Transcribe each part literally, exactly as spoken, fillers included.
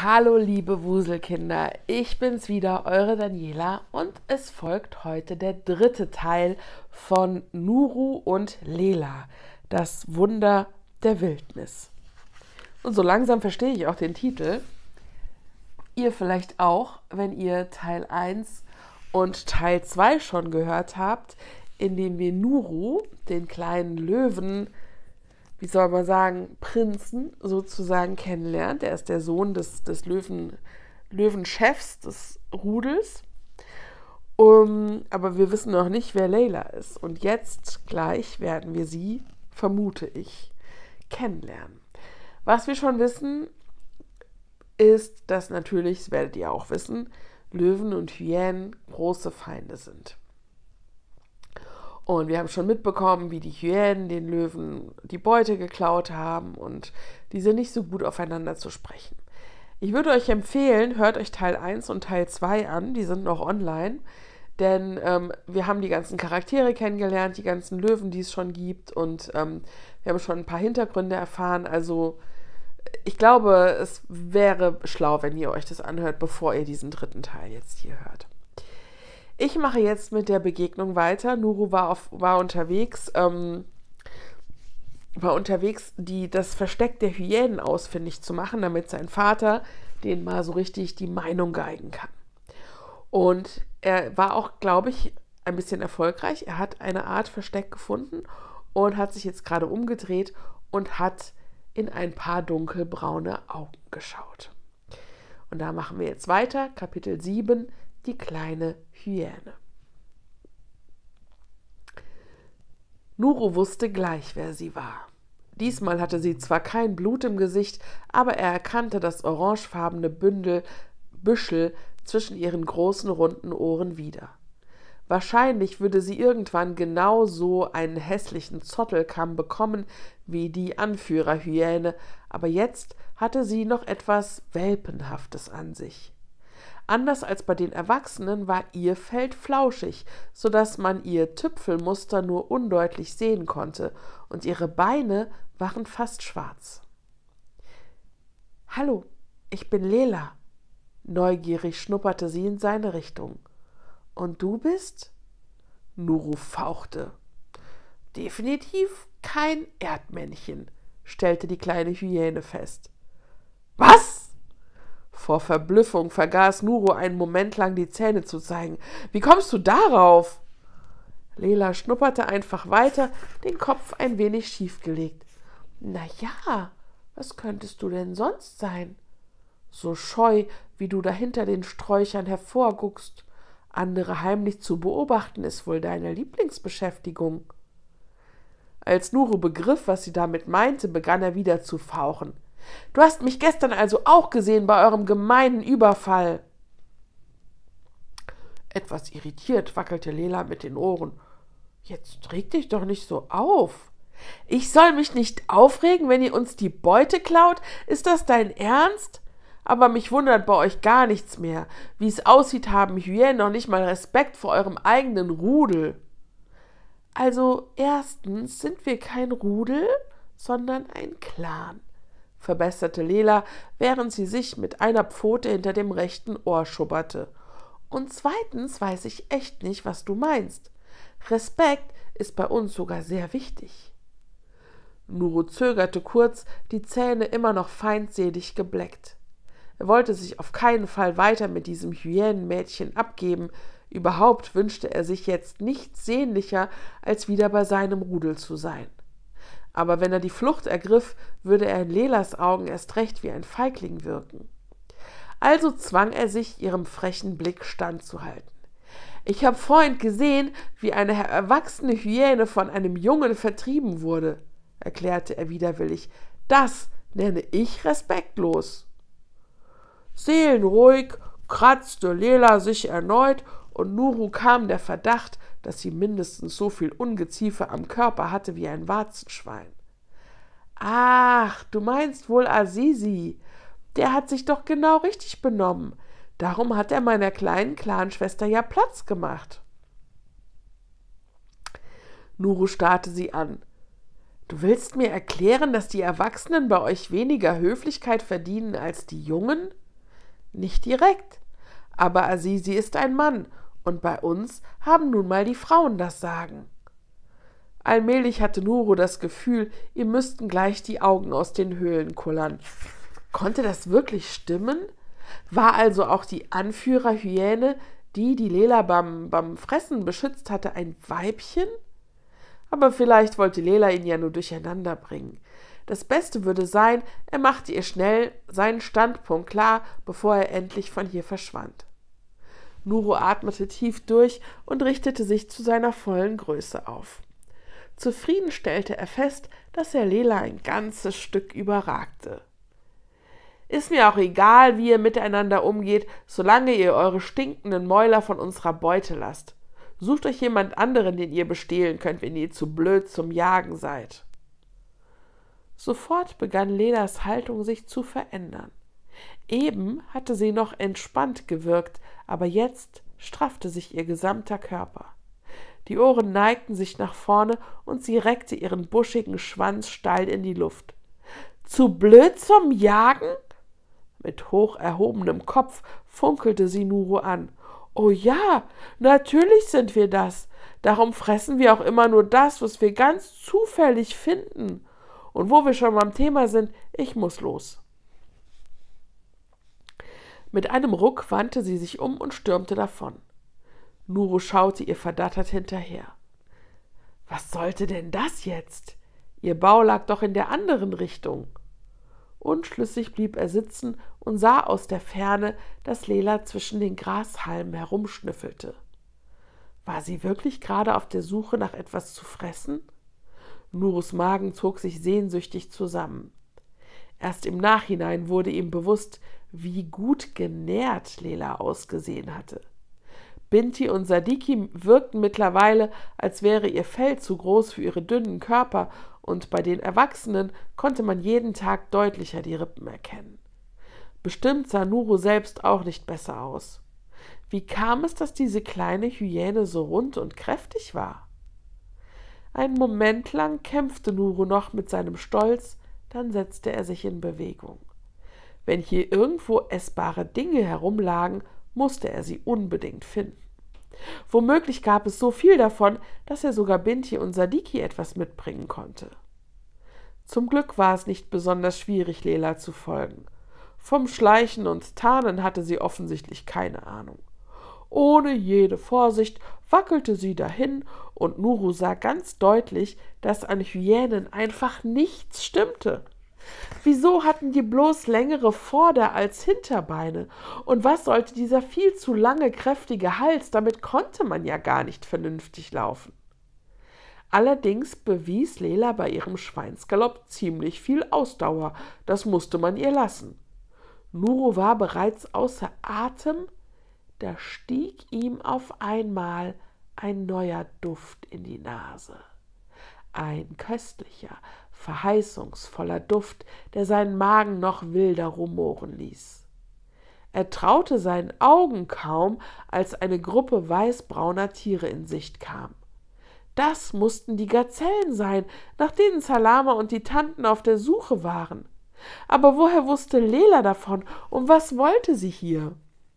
Hallo liebe Wuselkinder, ich bin's wieder, eure Daniela und es folgt heute der dritte Teil von Nuru und Lela, das Wunder der Wildnis. Und so langsam verstehe ich auch den Titel. Ihr vielleicht auch, wenn ihr Teil eins und Teil zwei schon gehört habt, in dem wir Nuru, den kleinen Löwen, wie soll man sagen, Prinzen sozusagen kennenlernt. Er ist der Sohn des, des Löwen, Löwenchefs des Rudels. Um, aber wir wissen noch nicht, wer Lela ist. Und jetzt gleich werden wir sie, vermute ich, kennenlernen. Was wir schon wissen, ist, dass natürlich, das werdet ihr auch wissen, Löwen und Hyänen große Feinde sind. Und wir haben schon mitbekommen, wie die Hyänen den Löwen die Beute geklaut haben und die sind nicht so gut aufeinander zu sprechen. Ich würde euch empfehlen, hört euch Teil eins und Teil zwei an, die sind noch online, denn ähm, wir haben die ganzen Charaktere kennengelernt, die ganzen Löwen, die es schon gibt und ähm, wir haben schon ein paar Hintergründe erfahren, also ich glaube, es wäre schlau, wenn ihr euch das anhört, bevor ihr diesen dritten Teil jetzt hier hört. Ich mache jetzt mit der Begegnung weiter. Nuru war, auf, war unterwegs, ähm, war unterwegs, die, das Versteck der Hyänen ausfindig zu machen, damit sein Vater denen mal so richtig die Meinung geigen kann. Und er war auch, glaube ich, ein bisschen erfolgreich. Er hat eine Art Versteck gefunden und hat sich jetzt gerade umgedreht und hat in ein paar dunkelbraune Augen geschaut. Und da machen wir jetzt weiter, Kapitel sieben, die kleine Hyäne. Nuru wusste gleich, wer sie war. Diesmal hatte sie zwar kein Blut im Gesicht, aber er erkannte das orangefarbene Bündel, Büschel zwischen ihren großen, runden Ohren wieder. Wahrscheinlich würde sie irgendwann genau so einen hässlichen Zottelkamm bekommen wie die Anführerhyäne, aber jetzt hatte sie noch etwas Welpenhaftes an sich. Anders als bei den Erwachsenen war ihr Fell flauschig, so dass man ihr Tüpfelmuster nur undeutlich sehen konnte, und ihre Beine waren fast schwarz. »Hallo, ich bin Lela«, neugierig schnupperte sie in seine Richtung. »Und du bist?« Nuru fauchte. »Definitiv kein Erdmännchen«, stellte die kleine Hyäne fest. »Was?« Vor Verblüffung vergaß Nuru einen Moment lang die Zähne zu zeigen. »Wie kommst du darauf?« Lela schnupperte einfach weiter, den Kopf ein wenig schief gelegt. »Na ja, was könntest du denn sonst sein? So scheu, wie du da hinter den Sträuchern hervorguckst. Andere heimlich zu beobachten, ist wohl deine Lieblingsbeschäftigung.« Als Nuru begriff, was sie damit meinte, begann er wieder zu fauchen. »Du hast mich gestern also auch gesehen bei eurem gemeinen Überfall.« Etwas irritiert wackelte Lela mit den Ohren. »Jetzt reg dich doch nicht so auf. Ich soll mich nicht aufregen, wenn ihr uns die Beute klaut? Ist das dein Ernst? Aber mich wundert bei euch gar nichts mehr. Wie es aussieht, haben Hyänen noch nicht mal Respekt vor eurem eigenen Rudel.« »Also erstens sind wir kein Rudel, sondern ein Clan«, verbesserte Lela, während sie sich mit einer Pfote hinter dem rechten Ohr schubberte. »Und zweitens weiß ich echt nicht, was du meinst. Respekt ist bei uns sogar sehr wichtig.« Nuru zögerte kurz, die Zähne immer noch feindselig gebleckt. Er wollte sich auf keinen Fall weiter mit diesem Hyänenmädchen abgeben. Überhaupt wünschte er sich jetzt nichts sehnlicher, als wieder bei seinem Rudel zu sein. Aber wenn er die Flucht ergriff, würde er in Lelas Augen erst recht wie ein Feigling wirken. Also zwang er sich, ihrem frechen Blick standzuhalten. »Ich habe vorhin gesehen, wie eine erwachsene Hyäne von einem Jungen vertrieben wurde«, erklärte er widerwillig. »Das nenne ich respektlos.« Seelenruhig kratzte Lela sich erneut, und Nuru kam der Verdacht, dass sie mindestens so viel Ungeziefer am Körper hatte wie ein Warzenschwein. »Ach, du meinst wohl Azizi. Der hat sich doch genau richtig benommen. Darum hat er meiner kleinen Clanschwester ja Platz gemacht.« Nuru starrte sie an. »Du willst mir erklären, dass die Erwachsenen bei euch weniger Höflichkeit verdienen als die Jungen?« Nicht direkt, aber Azizi ist ein Mann, und bei uns haben nun mal die Frauen das Sagen. Allmählich hatte Nuru das Gefühl, ihr müssten gleich die Augen aus den Höhlen kullern. Konnte das wirklich stimmen? War also auch die Anführerhyäne, die die Lela beim, beim Fressen beschützt hatte, ein Weibchen? Aber vielleicht wollte Lela ihn ja nur durcheinander bringen. Das Beste würde sein, er machte ihr schnell seinen Standpunkt klar, bevor er endlich von hier verschwand. Nuru atmete tief durch und richtete sich zu seiner vollen Größe auf. Zufrieden stellte er fest, dass er Lela ein ganzes Stück überragte. »Ist mir auch egal, wie ihr miteinander umgeht, solange ihr eure stinkenden Mäuler von unserer Beute lasst. Sucht euch jemand anderen, den ihr bestehlen könnt, wenn ihr zu blöd zum Jagen seid.« Sofort begann Lelas Haltung sich zu verändern. Eben hatte sie noch entspannt gewirkt, aber jetzt straffte sich ihr gesamter Körper. Die Ohren neigten sich nach vorne und sie reckte ihren buschigen Schwanz steil in die Luft. »Zu blöd zum Jagen?« Mit hoch erhobenem Kopf funkelte sie Nuru an. »Oh ja, natürlich sind wir das. Darum fressen wir auch immer nur das, was wir ganz zufällig finden. Und wo wir schon beim Thema sind, ich muss los.« Mit einem Ruck wandte sie sich um und stürmte davon. Nuru schaute ihr verdattert hinterher. Was sollte denn das jetzt? Ihr Bau lag doch in der anderen Richtung. Unschlüssig blieb er sitzen und sah aus der Ferne, dass Lela zwischen den Grashalmen herumschnüffelte. War sie wirklich gerade auf der Suche nach etwas zu fressen? Nurus Magen zog sich sehnsüchtig zusammen. Erst im Nachhinein wurde ihm bewusst, wie gut genährt Lela ausgesehen hatte. Binti und Sadiki wirkten mittlerweile, als wäre ihr Fell zu groß für ihre dünnen Körper, und bei den Erwachsenen konnte man jeden Tag deutlicher die Rippen erkennen. Bestimmt sah Nuru selbst auch nicht besser aus. Wie kam es, dass diese kleine Hyäne so rund und kräftig war? Einen Moment lang kämpfte Nuru noch mit seinem Stolz, dann setzte er sich in Bewegung. Wenn hier irgendwo essbare Dinge herumlagen, musste er sie unbedingt finden. Womöglich gab es so viel davon, dass er sogar Binti und Sadiki etwas mitbringen konnte. Zum Glück war es nicht besonders schwierig, Lela zu folgen. Vom Schleichen und Tarnen hatte sie offensichtlich keine Ahnung. Ohne jede Vorsicht wackelte sie dahin, und Nuru sah ganz deutlich, dass an Hyänen einfach nichts stimmte. Wieso hatten die bloß längere Vorder- als Hinterbeine? Und was sollte dieser viel zu lange, kräftige Hals? Damit konnte man ja gar nicht vernünftig laufen. Allerdings bewies Lela bei ihrem Schweinsgalopp ziemlich viel Ausdauer. Das musste man ihr lassen. Nuru war bereits außer Atem, da stieg ihm auf einmal ein neuer Duft in die Nase. Ein köstlicher, verheißungsvoller Duft, der seinen Magen noch wilder rumoren ließ. Er traute seinen Augen kaum, als eine Gruppe weißbrauner Tiere in Sicht kam. Das mussten die Gazellen sein, nach denen Salama und die Tanten auf der Suche waren. Aber woher wusste Lela davon, und was wollte sie hier?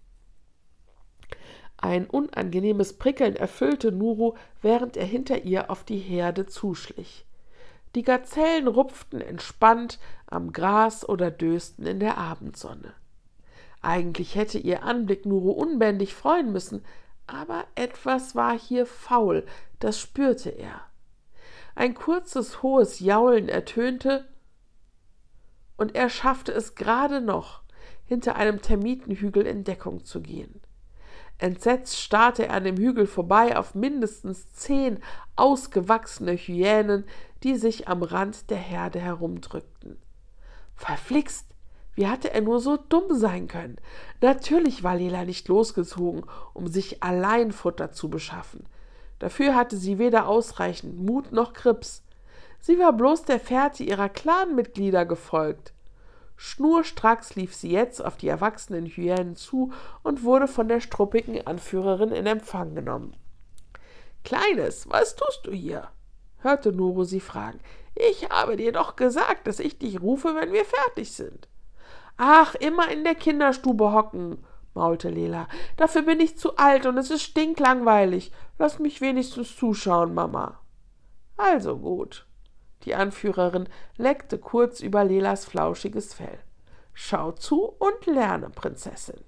Ein unangenehmes Prickeln erfüllte Nuru, während er hinter ihr auf die Herde zuschlich. Die Gazellen rupften entspannt am Gras oder dösten in der Abendsonne. Eigentlich hätte ihr Anblick Nuru unbändig freuen müssen, aber etwas war hier faul, das spürte er. Ein kurzes, hohes Jaulen ertönte, und er schaffte es gerade noch, hinter einem Termitenhügel in Deckung zu gehen. Entsetzt starrte er an dem Hügel vorbei auf mindestens zehn ausgewachsene Hyänen, die sich am Rand der Herde herumdrückten. Verflixt! Wie hatte er nur so dumm sein können? Natürlich war Lela nicht losgezogen, um sich allein Futter zu beschaffen. Dafür hatte sie weder ausreichend Mut noch Grips. Sie war bloß der Fährte ihrer Clanmitglieder gefolgt. Schnurstracks lief sie jetzt auf die erwachsenen Hyänen zu und wurde von der struppigen Anführerin in Empfang genommen. »Kleines, was tust du hier?« hörte Nuru sie fragen. »Ich habe dir doch gesagt, dass ich dich rufe, wenn wir fertig sind.« »Ach, immer in der Kinderstube hocken«, maulte Lela. »Dafür bin ich zu alt und es ist stinklangweilig. Lass mich wenigstens zuschauen, Mama.« »Also gut.« Die Anführerin leckte kurz über Lelas flauschiges Fell. »Schau zu und lerne, Prinzessin.«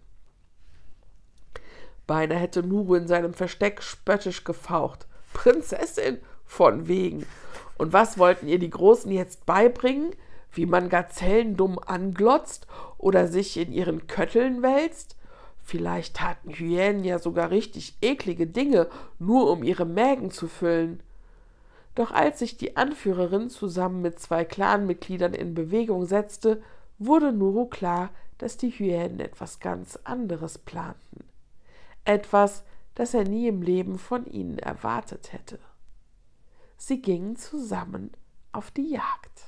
Beinahe hätte Nuru in seinem Versteck spöttisch gefaucht. »Prinzessin? Von wegen. Und was wollten ihr die Großen jetzt beibringen? Wie man Gazellen dumm anglotzt oder sich in ihren Kötteln wälzt? Vielleicht taten Hyänen ja sogar richtig eklige Dinge, nur um ihre Mägen zu füllen.« Doch als sich die Anführerin zusammen mit zwei Clanmitgliedern in Bewegung setzte, wurde Nuru klar, dass die Hyänen etwas ganz anderes planten. Etwas, das er nie im Leben von ihnen erwartet hätte. Sie gingen zusammen auf die Jagd.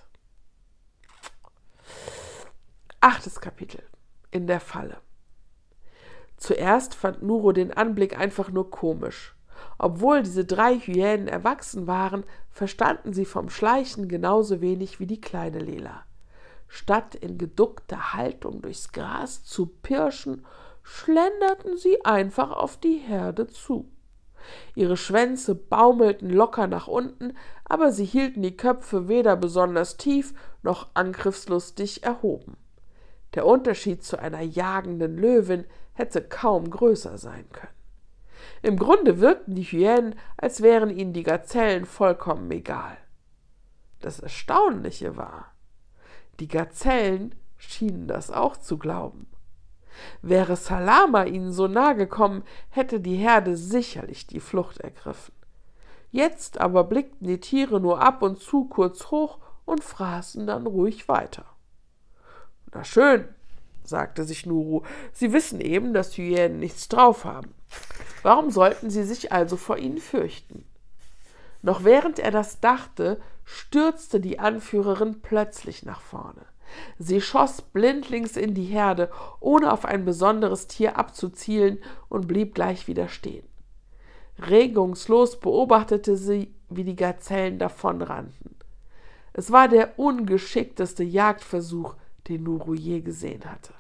Achtes Kapitel. In der Falle. Zuerst fand Nuru den Anblick einfach nur komisch. Obwohl diese drei Hyänen erwachsen waren, verstanden sie vom Schleichen genauso wenig wie die kleine Lela. Statt in geduckter Haltung durchs Gras zu pirschen, schlenderten sie einfach auf die Herde zu. Ihre Schwänze baumelten locker nach unten, aber sie hielten die Köpfe weder besonders tief noch angriffslustig erhoben. Der Unterschied zu einer jagenden Löwin hätte kaum größer sein können. Im Grunde wirkten die Hyänen, als wären ihnen die Gazellen vollkommen egal. Das Erstaunliche war, die Gazellen schienen das auch zu glauben. Wäre Salama ihnen so nahe gekommen, hätte die Herde sicherlich die Flucht ergriffen. Jetzt aber blickten die Tiere nur ab und zu kurz hoch und fraßen dann ruhig weiter. »Na schön«, sagte sich Nuru, »sie wissen eben, dass Hyänen nichts drauf haben. Warum sollten sie sich also vor ihnen fürchten?« Noch während er das dachte, stürzte die Anführerin plötzlich nach vorne. Sie schoss blindlings in die Herde, ohne auf ein besonderes Tier abzuzielen, und blieb gleich wieder stehen. Regungslos beobachtete sie, wie die Gazellen davonrannten. Es war der ungeschickteste Jagdversuch, den Nuru je gesehen hatte.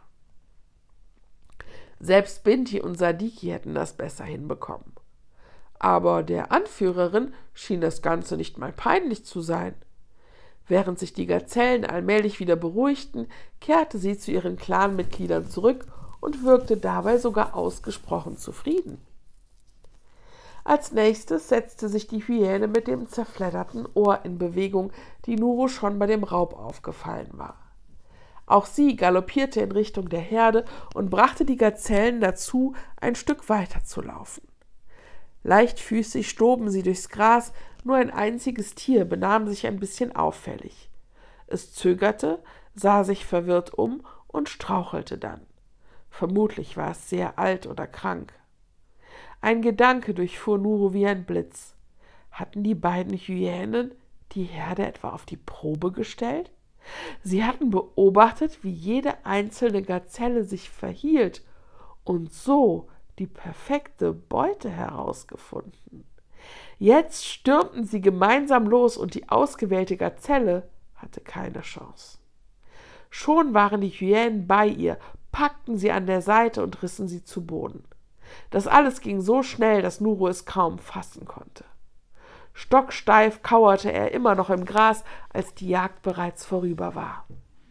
Selbst Binti und Sadiki hätten das besser hinbekommen. Aber der Anführerin schien das Ganze nicht mal peinlich zu sein. Während sich die Gazellen allmählich wieder beruhigten, kehrte sie zu ihren Clanmitgliedern zurück und wirkte dabei sogar ausgesprochen zufrieden. Als nächstes setzte sich die Hyäne mit dem zerfledderten Ohr in Bewegung, die Nuru schon bei dem Raub aufgefallen war. Auch sie galoppierte in Richtung der Herde und brachte die Gazellen dazu, ein Stück weiter zu laufen. Leichtfüßig stoben sie durchs Gras, nur ein einziges Tier benahm sich ein bisschen auffällig. Es zögerte, sah sich verwirrt um und strauchelte dann. Vermutlich war es sehr alt oder krank. Ein Gedanke durchfuhr Nuru wie ein Blitz. Hatten die beiden Hyänen die Herde etwa auf die Probe gestellt? Sie hatten beobachtet, wie jede einzelne Gazelle sich verhielt und so die perfekte Beute herausgefunden. Jetzt stürmten sie gemeinsam los und die ausgewählte Gazelle hatte keine Chance. Schon waren die Hyänen bei ihr, packten sie an der Seite und rissen sie zu Boden. Das alles ging so schnell, dass Nuru es kaum fassen konnte. Stocksteif kauerte er immer noch im Gras, als die Jagd bereits vorüber war.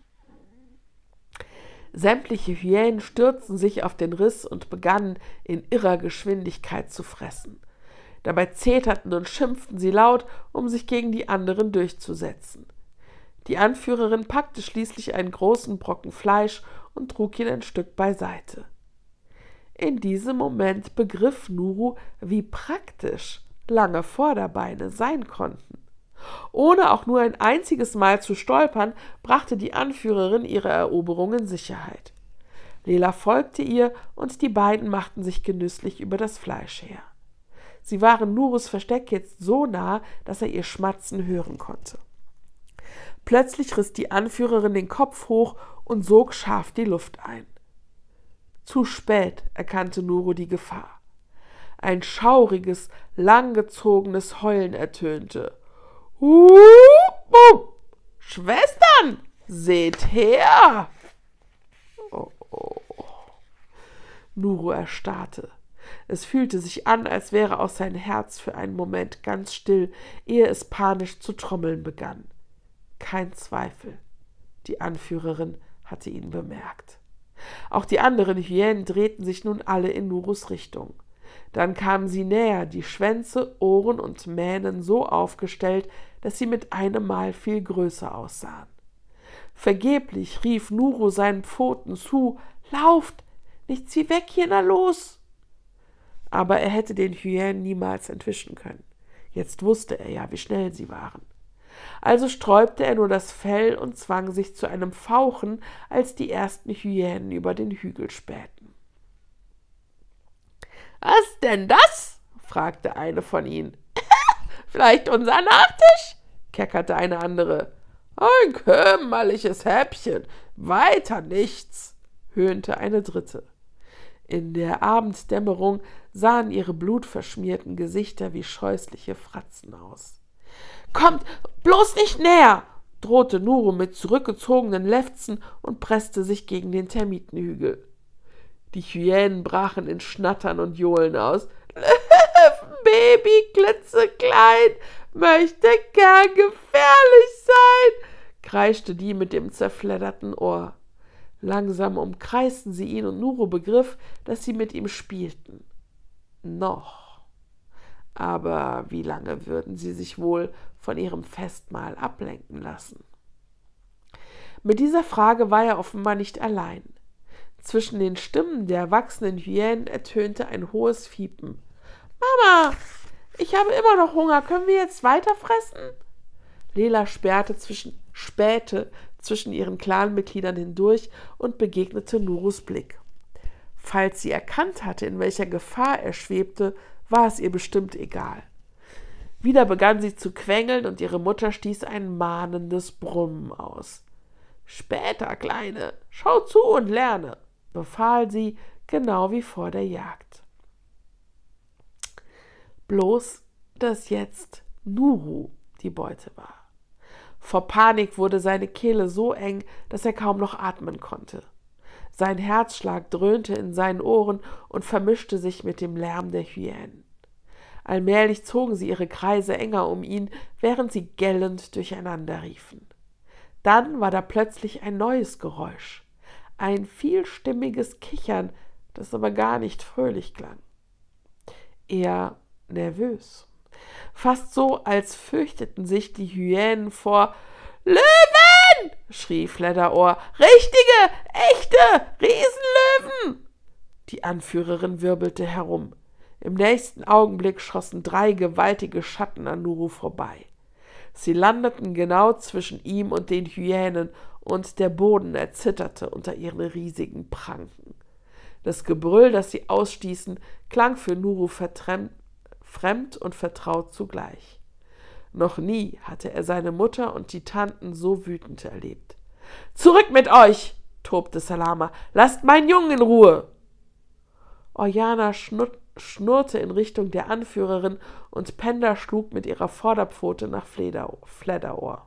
Sämtliche Hyänen stürzten sich auf den Riss und begannen in irrer Geschwindigkeit zu fressen. Dabei zeterten und schimpften sie laut, um sich gegen die anderen durchzusetzen. Die Anführerin packte schließlich einen großen Brocken Fleisch und trug ihn ein Stück beiseite. In diesem Moment begriff Nuru, wie praktisch lange Vorderbeine sein konnten. Ohne auch nur ein einziges Mal zu stolpern, brachte die Anführerin ihre Eroberung in Sicherheit. Lela folgte ihr und die beiden machten sich genüsslich über das Fleisch her. Sie waren Nurus Versteck jetzt so nah, dass er ihr Schmatzen hören konnte. Plötzlich riss die Anführerin den Kopf hoch und sog scharf die Luft ein. Zu spät erkannte Nuru die Gefahr. Ein schauriges, langgezogenes Heulen ertönte. »Hup, hup! Schwestern, seht her!« Nuru erstarrte. Es fühlte sich an, als wäre auch sein Herz für einen Moment ganz still, ehe es panisch zu trommeln begann. Kein Zweifel, die Anführerin hatte ihn bemerkt. Auch die anderen Hyänen drehten sich nun alle in Nurus Richtung. Dann kamen sie näher, die Schwänze, Ohren und Mähnen so aufgestellt, dass sie mit einem Mal viel größer aussahen. Vergeblich rief Nuru seinen Pfoten zu: »Lauft! Nichts wie weg hier, na los!« Aber er hätte den Hyänen niemals entwischen können. Jetzt wusste er ja, wie schnell sie waren. Also sträubte er nur das Fell und zwang sich zu einem Fauchen, als die ersten Hyänen über den Hügel spähten. »Was denn das?« fragte eine von ihnen. »Vielleicht unser Nachtisch?« keckerte eine andere. »Ein kümmerliches Häppchen, weiter nichts«, höhnte eine dritte. In der Abenddämmerung sahen ihre blutverschmierten Gesichter wie scheußliche Fratzen aus. »Kommt bloß nicht näher«, drohte Nuru mit zurückgezogenen Lefzen und presste sich gegen den Termitenhügel. Die Hyänen brachen in Schnattern und Johlen aus. »Baby, klitzeklein, möchte gern gefährlich sein«, kreischte die mit dem zerfledderten Ohr. Langsam umkreisten sie ihn und Nuru begriff, dass sie mit ihm spielten. Noch. Aber wie lange würden sie sich wohl von ihrem Festmahl ablenken lassen? Mit dieser Frage war er offenbar nicht allein. Zwischen den Stimmen der erwachsenen Hyänen ertönte ein hohes Fiepen. »Mama, ich habe immer noch Hunger. Können wir jetzt weiter fressen?« Lela sperrte zwischen, spähte zwischen ihren Clanmitgliedern hindurch und begegnete Nurus Blick. Falls sie erkannt hatte, in welcher Gefahr er schwebte, war es ihr bestimmt egal. Wieder begann sie zu quengeln und ihre Mutter stieß ein mahnendes Brummen aus. »Später, Kleine, schau zu und lerne«, befahl sie, genau wie vor der Jagd. Bloß, dass jetzt Nuru die Beute war. Vor Panik wurde seine Kehle so eng, dass er kaum noch atmen konnte. Sein Herzschlag dröhnte in seinen Ohren und vermischte sich mit dem Lärm der Hyänen. Allmählich zogen sie ihre Kreise enger um ihn, während sie gellend durcheinander riefen. Dann war da plötzlich ein neues Geräusch, ein vielstimmiges Kichern, das aber gar nicht fröhlich klang. Eher nervös. Fast so, als fürchteten sich die Hyänen vor. »Löwen!« schrie Fledderohr. »Richtige, echte Riesenlöwen!« Die Anführerin wirbelte herum. Im nächsten Augenblick schossen drei gewaltige Schatten an Nuru vorbei. Sie landeten genau zwischen ihm und den Hyänen, und der Boden erzitterte unter ihren riesigen Pranken. Das Gebrüll, das sie ausstießen, klang für Nuru verträumt, fremd und vertraut zugleich. Noch nie hatte er seine Mutter und die Tanten so wütend erlebt. »Zurück mit euch«, tobte Salama. »Lasst meinen Jungen in Ruhe!« Orjana schnurrte in Richtung der Anführerin und Penda schlug mit ihrer Vorderpfote nach Fledderohr.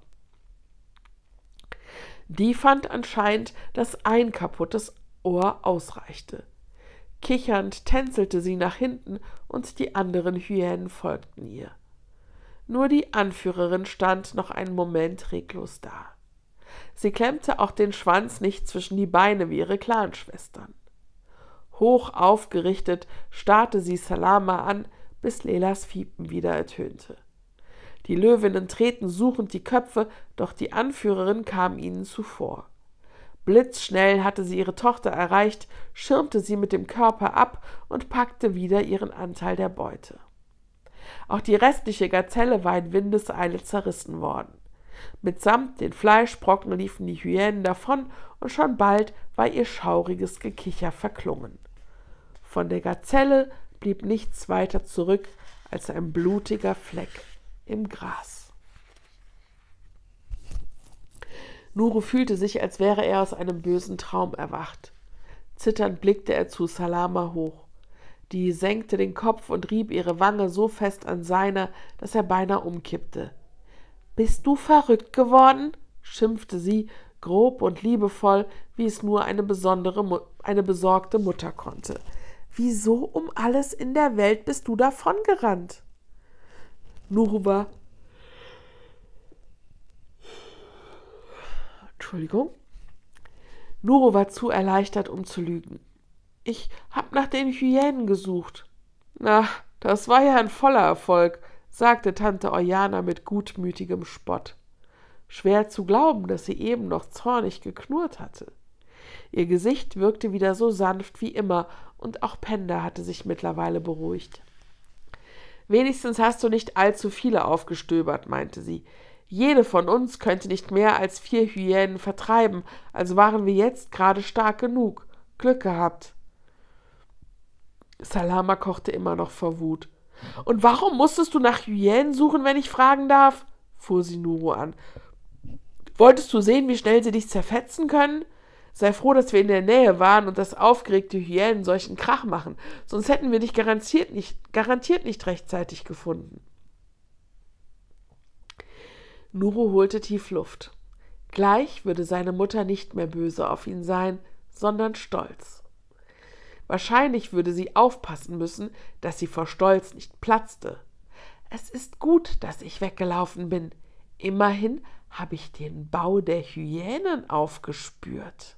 Die fand anscheinend, dass ein kaputtes Ohr ausreichte. Kichernd tänzelte sie nach hinten und die anderen Hyänen folgten ihr. Nur die Anführerin stand noch einen Moment reglos da. Sie klemmte auch den Schwanz nicht zwischen die Beine wie ihre Clanschwestern. Hoch aufgerichtet starrte sie Salama an, bis Lelas Fiepen wieder ertönte. Die Löwinnen drehten suchend die Köpfe, doch die Anführerin kam ihnen zuvor. Blitzschnell hatte sie ihre Tochter erreicht, schirmte sie mit dem Körper ab und packte wieder ihren Anteil der Beute. Auch die restliche Gazelle war in Windeseile zerrissen worden. Mitsamt den Fleischbrocken liefen die Hyänen davon und schon bald war ihr schauriges Gekicher verklungen. Von der Gazelle blieb nichts weiter zurück als ein blutiger Fleck im Gras. Nuru fühlte sich, als wäre er aus einem bösen Traum erwacht. Zitternd blickte er zu Salama hoch. Die senkte den Kopf und rieb ihre Wange so fest an seiner, dass er beinahe umkippte. »Bist du verrückt geworden?« schimpfte sie, grob und liebevoll, wie es nur eine besondere, eine besorgte Mutter konnte. »Wieso um alles in der Welt bist du davongerannt?« Nuru war Entschuldigung. Nuru war zu erleichtert, um zu lügen. »Ich hab nach den Hyänen gesucht.« »Na, das war ja ein voller Erfolg«, sagte Tante Oiana mit gutmütigem Spott. Schwer zu glauben, dass sie eben noch zornig geknurrt hatte. Ihr Gesicht wirkte wieder so sanft wie immer, und auch Penda hatte sich mittlerweile beruhigt. »Wenigstens hast du nicht allzu viele aufgestöbert«, meinte sie. »Jede von uns könnte nicht mehr als vier Hyänen vertreiben, also waren wir jetzt gerade stark genug. Glück gehabt.« Salama kochte immer noch vor Wut. »Und warum musstest du nach Hyänen suchen, wenn ich fragen darf?« fuhr sie Nuru an. »Wolltest du sehen, wie schnell sie dich zerfetzen können? Sei froh, dass wir in der Nähe waren und dass aufgeregte Hyänen solchen Krach machen, sonst hätten wir dich garantiert nicht, garantiert nicht rechtzeitig gefunden.« Nuru holte tief Luft. Gleich würde seine Mutter nicht mehr böse auf ihn sein, sondern stolz. Wahrscheinlich würde sie aufpassen müssen, dass sie vor Stolz nicht platzte. »Es ist gut, dass ich weggelaufen bin. Immerhin habe ich den Bau der Hyänen aufgespürt«,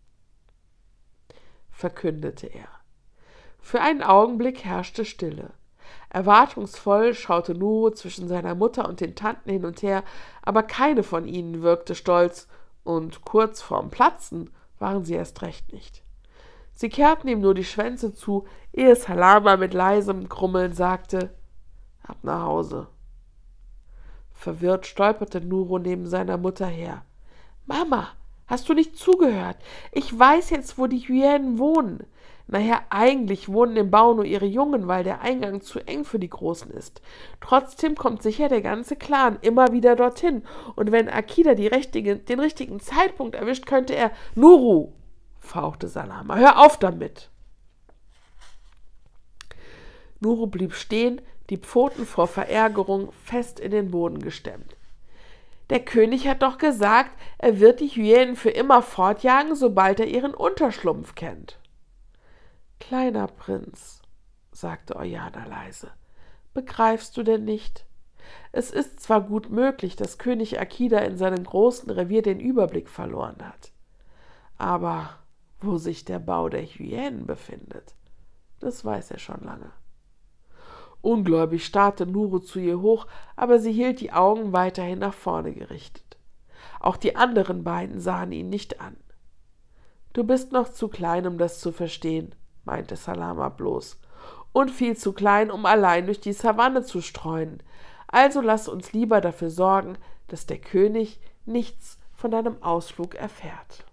verkündete er. Für einen Augenblick herrschte Stille. Erwartungsvoll schaute Nuru zwischen seiner Mutter und den Tanten hin und her, aber keine von ihnen wirkte stolz, und kurz vorm Platzen waren sie erst recht nicht. Sie kehrten ihm nur die Schwänze zu, ehe Salama mit leisem Grummeln sagte: »Ab nach Hause.« Verwirrt stolperte Nuru neben seiner Mutter her. »Mama, hast du nicht zugehört? Ich weiß jetzt, wo die Hyänen wohnen. Naja, eigentlich wohnen im Bau nur ihre Jungen, weil der Eingang zu eng für die Großen ist. Trotzdem kommt sicher der ganze Clan immer wieder dorthin. Und wenn Akida die richtige, den richtigen Zeitpunkt erwischt, könnte er... »Nuru«, fauchte Salama, »hör auf damit!« Nuru blieb stehen, die Pfoten vor Verärgerung fest in den Boden gestemmt. »Der König hat doch gesagt, er wird die Hyänen für immer fortjagen, sobald er ihren Unterschlupf kennt.« »Kleiner Prinz«, sagte Oiana leise, »begreifst du denn nicht? Es ist zwar gut möglich, dass König Akida in seinem großen Revier den Überblick verloren hat, aber wo sich der Bau der Hyänen befindet, das weiß er schon lange.« Ungläubig starrte Nuru zu ihr hoch, aber sie hielt die Augen weiterhin nach vorne gerichtet. Auch die anderen beiden sahen ihn nicht an. »Du bist noch zu klein, um das zu verstehen«, meinte Salama bloß, »und viel zu klein, um allein durch die Savanne zu streuen. Also lass uns lieber dafür sorgen, dass der König nichts von deinem Ausflug erfährt.«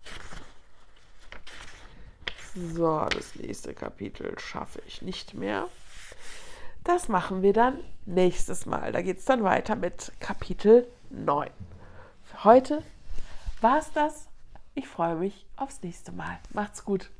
So, das nächste Kapitel schaffe ich nicht mehr. Das machen wir dann nächstes Mal. Da geht es dann weiter mit Kapitel neun. Für heute war es das. Ich freue mich aufs nächste Mal. Macht's gut.